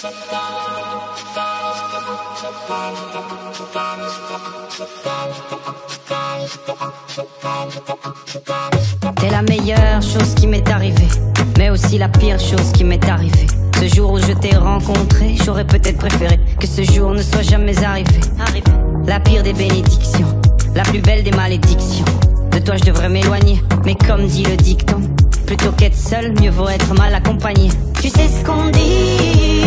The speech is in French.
T'es la meilleure chose qui m'est arrivée, mais aussi la pire chose qui m'est arrivée. Ce jour où je t'ai rencontré, j'aurais peut-être préféré que ce jour ne soit jamais arrivé. La pire des bénédictions, la plus belle des malédictions. De toi je devrais m'éloigner, mais comme dit le dicton, plutôt qu'être seul, mieux vaut être mal accompagné. Tu sais ce qu'on dit,